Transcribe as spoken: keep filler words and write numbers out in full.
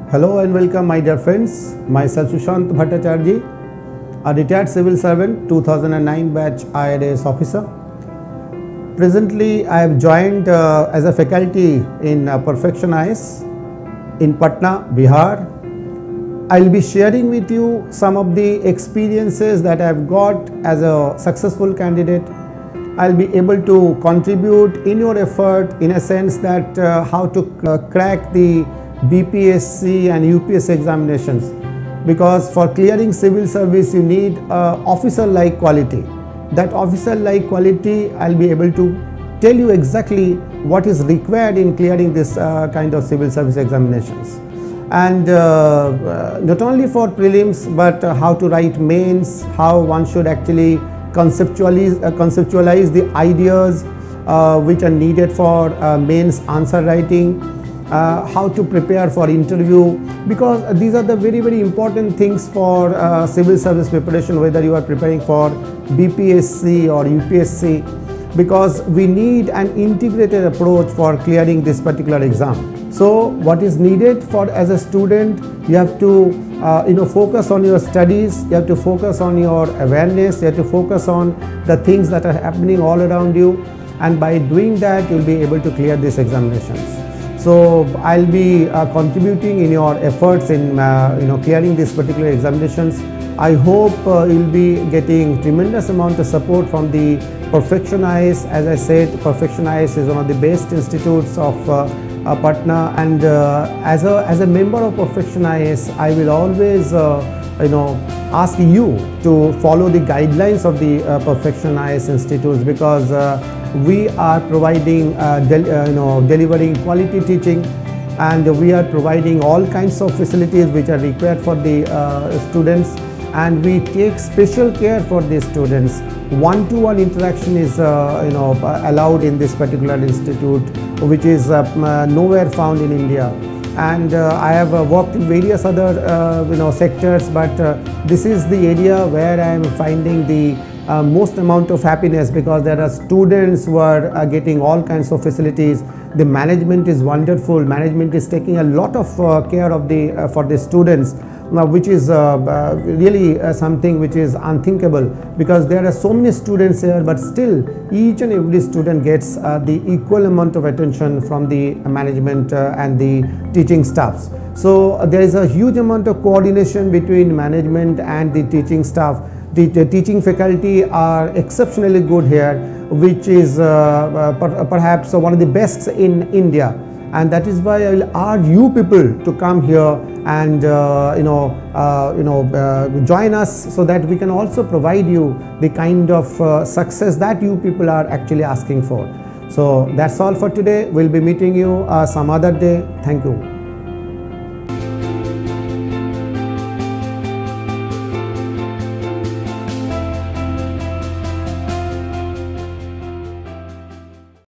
Hello and welcome my dear friends, myself Sushant Bhattacharya, a retired civil servant, two thousand nine batch I A S officer. Presently I have joined uh, as a faculty in uh, Perfection I A S in Patna, Bihar. I will be sharing with you some of the experiences that I have got as a successful candidate. I will be able to contribute in your effort in a sense that uh, how to uh, crack the B P S C and U P S C examinations, because for clearing civil service you need uh, officer-like quality. That officer-like quality I will be able to tell you exactly what is required in clearing this uh, kind of civil service examinations. And uh, uh, not only for prelims, but uh, how to write mains, how one should actually conceptualize, uh, conceptualize the ideas uh, which are needed for uh, mains answer writing, uh, how to prepare for interview, because uh, these are the very very important things for uh, civil service preparation, whether you are preparing for B P S C or U P S C, because we need an integrated approach for clearing this particular exam. So what is needed for as a student, you have to uh, you know focus on your studies, you have to focus on your awareness, you have to focus on the things that are happening all around you, and by doing that you will be able to clear these examinations. So I'll be uh, contributing in your efforts in uh, you know clearing these particular examinations. I hope uh, you'll be getting tremendous amount of support from the Perfection I A S. As I said, Perfection I A S is one of the best institutes of uh, uh, Patna, and uh, as a as a member of Perfection I A S, I will always uh, you know ask you to follow the guidelines of the uh, Perfection I A S institutes, because uh, we are providing uh, uh, you know delivering quality teaching, and we are providing all kinds of facilities which are required for the uh, students, and we take special care for the students. One-to-one interaction is uh, you know allowed in this particular institute, which is uh, nowhere found in India. And uh, I have uh, worked in various other uh, you know sectors, but uh, this is the area where I am finding the uh, most amount of happiness, because there are students who are uh, getting all kinds of facilities. The management is wonderful. Management is taking a lot of uh, care of the uh, for the students. Now, which is uh, uh, really uh, something which is unthinkable, because there are so many students here, but still each and every student gets uh, the equal amount of attention from the management uh, and the teaching staffs. So uh, there is a huge amount of coordination between management and the teaching staff. The, the teaching faculty are exceptionally good here, which is uh, uh, per perhaps one of the best in India. And that is why I will urge you people to come here and uh, you know uh, you know uh, join us, so that we can also provide you the kind of uh, success that you people are actually asking for. So that's all for today. We'll be meeting you uh, some other day. Thank you.